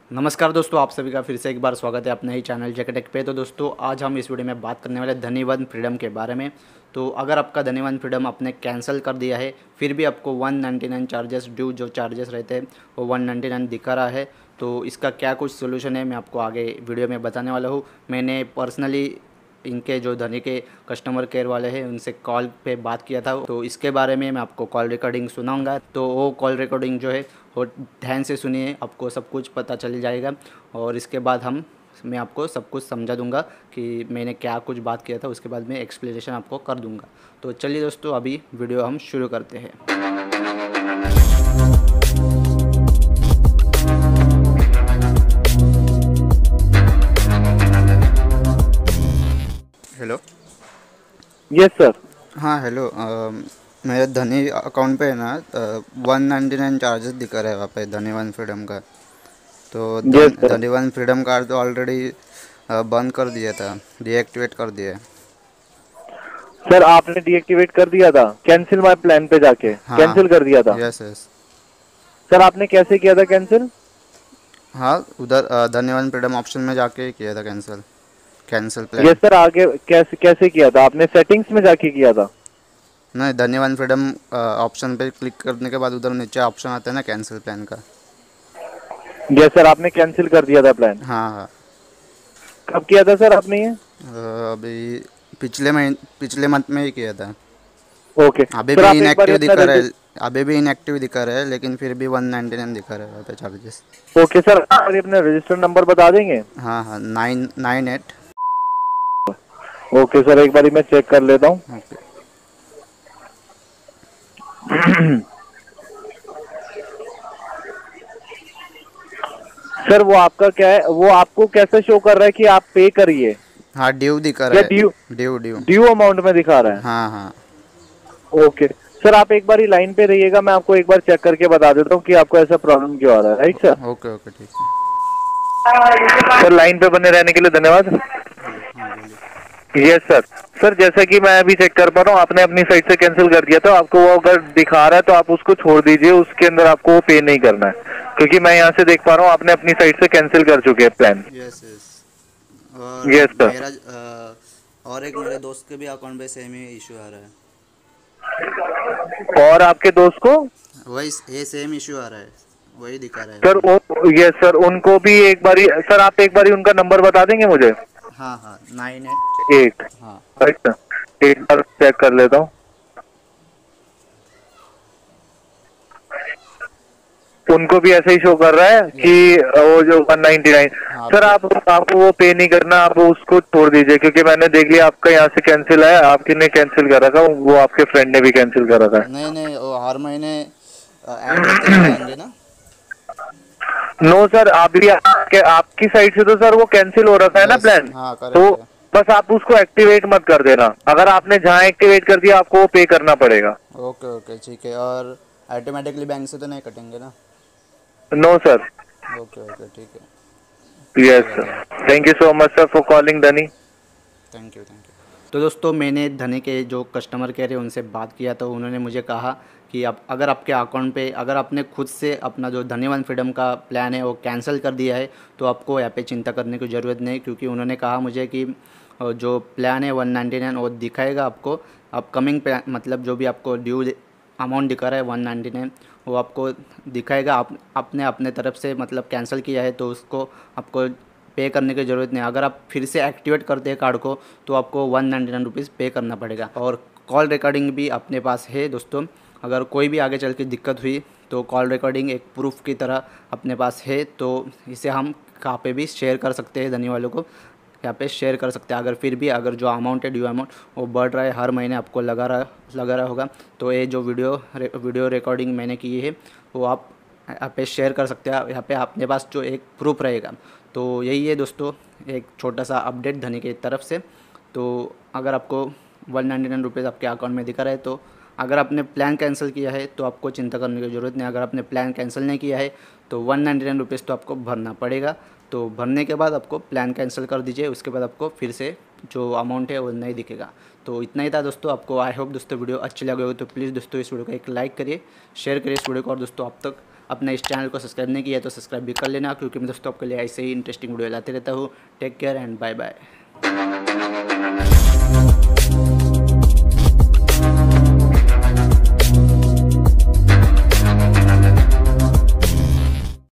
नमस्कार दोस्तों, आप सभी का फिर से एक बार स्वागत है अपने ही चैनल जेकेटेक पे। तो दोस्तों आज हम इस वीडियो में बात करने वाले धनी वन फ्रीडम के बारे में। तो अगर आपका धनी वन फ्रीडम आपने कैंसिल कर दिया है, फिर भी आपको 199 चार्जेस ड्यू जो चार्जेस रहते हैं वो 199 दिखा रहा है, तो इसका क्या कुछ सोल्यूशन है मैं आपको आगे वीडियो में बताने वाला हूँ। मैंने पर्सनली इनके जो धनी के कस्टमर केयर वाले हैं उनसे कॉल पे बात किया था, तो इसके बारे में मैं आपको कॉल रिकॉर्डिंग सुनाऊंगा। तो वो कॉल रिकॉर्डिंग जो है वो ध्यान से सुनिए, आपको सब कुछ पता चल जाएगा। और इसके बाद मैं आपको सब कुछ समझा दूंगा कि मैंने क्या कुछ बात किया था, उसके बाद मैं एक्सप्लेनेशन आपको कर दूंगा। तो चलिए दोस्तों, अभी वीडियो हम शुरू करते हैं। हेलो। Yes sir. हाँ हेलो। मेरे धनी अकाउंट पे है ना 199 चार्जेस दिखा रहा है वहाँ पे धनी वन फ्रीडम का। तो yes sir. Dhani one freedom card तो ऑलरेडी बंद कर दिया था, डीएक्टिवेट कर दिया है। सर आपने डीएक्टिवेट कर दिया था, कैंसिल माय प्लान पे जाके हाँ। कैंसिल कर दिया था। Yes yes. सर आपने कैसे किया था कैंसिल? हाँ, उधर धनी वन फ्रीडम ऑप्शन में जाके किया था cancel, cancel plan. Yes sir, आगे कैसे कैसे किया था आपने? सेटिंग्स में जाके किया था? नहीं, धनी वन फ्रीडम ऑप्शन पे क्लिक करने के बाद उधर नीचे ऑप्शन आता है ना कैंसिल प्लान का। यस सर, आपने कैंसिल कर दिया था प्लान। हाँ हाँ। कब किया था सर आपने ये? अभी पिछले मंथ में ही किया था। ओके अभी सर, भी आप एक बार इनएक्टिव अपना दिखा रहा है, अभी भी इनएक्टिव दिखा रहा है, लेकिन फिर भी 199 दिखा रहा है वहाँ पे चार्जेस। ओके सर, आप अपना रजिस्टर नंबर बता देंगे? हाँ हाँ, 998। ओके सर, एक बार मैं चेक कर लेता हूँ। ओके। सर वो आपका क्या है, वो आपको कैसे शो कर रहा है कि आप पे करिए? हाँ, ड्यू दिखा रहा क्या है। Due due due. Due amount में दिखा रहा है? हाँ हाँ। ओके सर, आप एक बार ही लाइन पे रहिएगा, मैं आपको एक बार चेक करके बता देता हूँ कि आपको ऐसा प्रॉब्लम क्यों आ रहा है। Right sir? ओके ओके, ठीक है। सर लाइन पे बने रहने के लिए धन्यवाद। हेलो, हाँ बोलिए। Yes sir. सर जैसा कि मैं अभी चेक कर पा रहा हूँ, आपने अपनी साइड से कैंसिल कर दिया था। आपको वो अगर दिखा रहा है तो आप उसको छोड़ दीजिए, उसके अंदर आपको वो पे नहीं करना है, क्योंकि मैं यहाँ से देख पा रहा हूँ आपने अपनी साइड से कैंसिल कर चुके हैं प्लान। Yes yes. और यस सर। मेरा और एक मेरे दोस्त के भी अकाउंट पे सेम ही इशू आ रहा है। और आपके दोस्त को? वही ये सेम इशू आ रहा है, वही दिखा रहा है सर वो। यस सर, उनको भी एक बारी सर, आप एक बारी उनका नंबर बता देंगे मुझे? हाँ हाँ, 98। एक हाँ। राइट सर, एक बार चेक कर लेता हूँ। उनको भी ऐसा ही शो कर रहा है कि वो जो 199। हाँ सर आपको वो पे नहीं करना, आप उसको छोड़ दीजिए, क्योंकि मैंने देख लिया आपका यहाँ से कैंसिल है, आपके ने कैंसिल कर रखा, वो आपके फ्रेंड ने भी कैंसिल कर रखा नहीं नहीं, वो हर महीने ऐड होते ही रहेंगे ना। है। नो सर, अभी आपकी साइड से तो सर वो कैंसिल हो रखा है ना यस, प्लान। हाँ तो करेक्ट है। बस आप उसको एक्टिवेट मत कर देना, अगर आपने जहाँ एक्टिवेट कर दिया आपको वो पे करना पड़ेगा। ओके ओके, ठीक है। और ऑटोमेटिकली बैंक से तो नहीं कटेंगे ना? No sir. ओके ओके, ठीक है। यस कोई बात सर। नहीं। Thank you so much sir for calling Dhani. Thank you thank you. तो दोस्तों, मैंने धनी के जो कस्टमर केयर है उनसे बात किया, तो उन्होंने मुझे कहा कि आप अगर आपके अकाउंट पे अगर आपने खुद से अपना जो धनी वन फ्रीडम का प्लान है वो कैंसिल कर दिया है, तो आपको यहाँ पे चिंता करने की ज़रूरत नहीं, क्योंकि उन्होंने कहा मुझे कि जो प्लान है 199 वो दिखाएगा आपको अपकमिंग प्लान, मतलब जो भी आपको ड्यू अमाउंट दिखा रहा है 199 वो आपको दिखाएगा। आपने अपने तरफ से मतलब कैंसिल किया है तो उसको आपको पे करने की ज़रूरत नहीं। अगर आप फिर से एक्टिवेट करते हैं कार्ड को तो आपको 199 पे करना पड़ेगा। और कॉल रिकॉर्डिंग भी अपने पास है दोस्तों, अगर कोई भी आगे चल के दिक्कत हुई तो कॉल रिकॉर्डिंग एक प्रूफ की तरह अपने पास है, तो इसे हम कहाँ पे भी शेयर कर सकते हैं, धनी वालों को यहाँ पे शेयर कर सकते हैं। अगर फिर भी अगर जो अमाउंट है ड्यू अमाउंट वो बढ़ रहा है, हर महीने आपको लगा रहा होगा, तो ये जो वीडियो रिकॉर्डिंग मैंने की है वो आप यहाँ पे शेयर कर सकते हैं। यहाँ पे अपने पास जो एक प्रूफ रहेगा। तो यही है दोस्तों, एक छोटा सा अपडेट धनी की तरफ से। तो अगर आपको 199 रुपीज़ आपके अकाउंट में दिखा रहा है, तो अगर आपने प्लान कैंसिल किया है तो आपको चिंता करने की ज़रूरत नहीं। अगर आपने प्लान कैंसिल नहीं किया है तो 199 रुपीज़ तो आपको भरना पड़ेगा। तो भरने के बाद आपको प्लान कैंसिल कर दीजिए, उसके बाद आपको फिर से जो अमाउंट है वो नहीं दिखेगा। तो इतना ही था दोस्तों। आपको आई होप दोस्तों वीडियो अच्छी लगी होगी, तो प्लीज़ दोस्तों इस वीडियो को एक लाइक करिए, शेयर करिए इस वीडियो को, और दोस्तों अब तक अपने इस चैनल को सब्सक्राइब नहीं किया तो सब्सक्राइब भी कर लेना, क्योंकि मैं दोस्तों आपके लिए ऐसे ही इंटरेस्टिंग वीडियो लाते रहता हूँ। Take care and bye bye.